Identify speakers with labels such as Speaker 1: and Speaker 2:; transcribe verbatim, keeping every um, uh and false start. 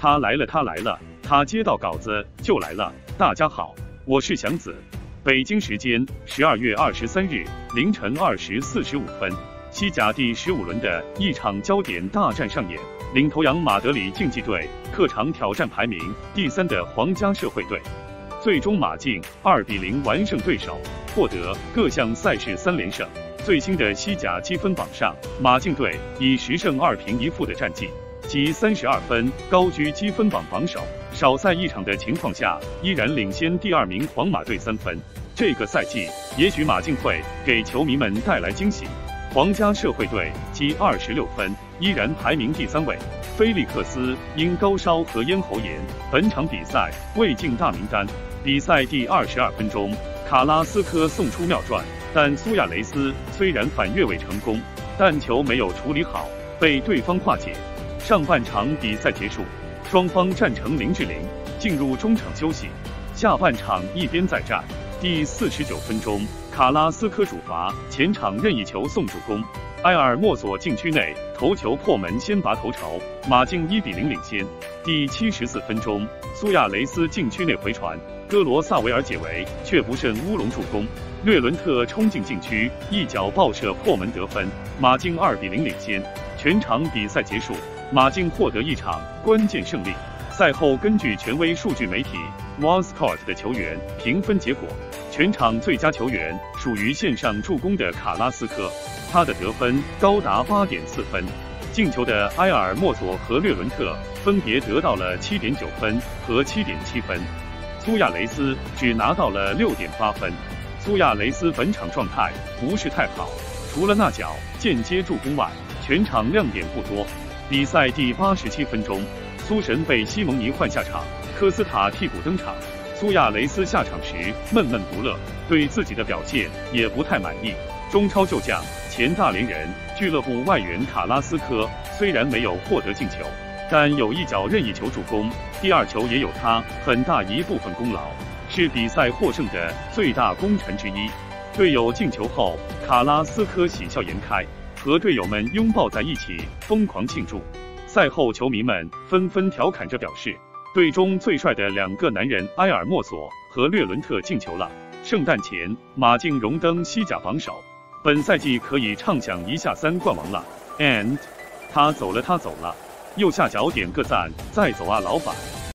Speaker 1: 他来了，他来了，他接到稿子就来了。大家好，我是祥子。北京时间十二月二十三日凌晨二时四十五分，西甲第十五轮的一场焦点大战上演，领头羊马德里竞技队客场挑战排名第三的皇家社会队。最终马竞二比零完胜对手，获得各项赛事三连胜。最新的西甲积分榜上，马竞队以十胜二平一负的战绩，积三十二分，高居积分榜榜首。少赛一场的情况下，依然领先第二名皇马队三分。这个赛季，也许马竞会给球迷们带来惊喜。皇家社会队积二十六分，依然排名第三位。菲利克斯因高烧和咽喉炎，本场比赛未进大名单。比赛第二十二分钟，卡拉斯科送出妙转，但苏亚雷斯虽然反越位成功，但球没有处理好，被对方化解。上半场比赛结束，双方战成零比零，进入中场休息。下半场一边再战。第四十九分钟，卡拉斯科主罚前场任意球送助攻，埃尔莫索禁区内头球破门，先拔头筹，马竞一比零领先。第七十四分钟，苏亚雷斯禁区内回传，戈罗萨维尔解围，却不慎乌龙助攻。略伦特冲进禁区，一脚爆射破门得分，马竞二比零领先。全场比赛结束，马竞获得一场关键胜利。赛后，根据权威数据媒体 WatchScout 的球员评分结果，全场最佳球员属于线上助攻的卡拉斯科，他的得分高达 八点四分。进球的埃尔莫索和略伦特分别得到了 七点九分和 七点七分，苏亚雷斯只拿到了 六点八分。苏亚雷斯本场状态不是太好，除了那脚间接助攻外，全场亮点不多。比赛第八十七分钟，苏神被西蒙尼换下场，科斯塔替补登场。苏亚雷斯下场时闷闷不乐，对自己的表现也不太满意。中超旧将前大连人俱乐部外援卡拉斯科虽然没有获得进球，但有一脚任意球助攻，第二球也有他很大一部分功劳，是比赛获胜的最大功臣之一。队友进球后，卡拉斯科喜笑颜开，和队友们拥抱在一起，疯狂庆祝。赛后，球迷们纷纷调侃着表示，队中最帅的两个男人埃尔莫索和略伦特进球了。圣诞前，马竞荣登西甲榜首，本赛季可以畅享一下三冠王了。And 他走了，他走了，右下角点个赞，再走啊，老板。